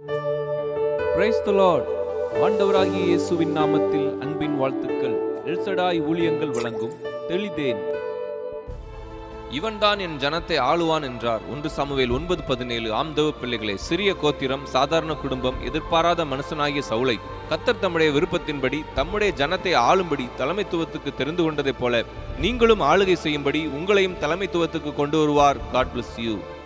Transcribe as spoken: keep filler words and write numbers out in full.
Praise the Lord. ஆண்டவராகிய இயேசுவின் நாமத்தில் அன்பின் வாழ்த்துக்கள். எல்-ஷடாய் ஊழியங்கள் வழங்கும் தெளிதேன். இவன்தான் என் ஜனத்தை ஆளுவான் என்றார். ஒன்று சாமுவேல் ஒன்பது பதினேழு. ஆம் தேவ பிள்ளைகளே, சிறிய கோத்திரம், சாதாரண குடும்பம், எதிர்பாராத மனுஷனாகிய சவுலை கர்த்தர் தம்முடைய விருப்பத்தின்படி தம்முடைய ஜனத்தை ஆளும்படி தலைமைத்துவத்துக்கு தெரிந்து கொண்டதைப் போல நீங்களும் ஆளுகை செய்யும்படி உங்களையும் தலைமைத்துவத்துக்கு கொண்டு வருவார். God bless you.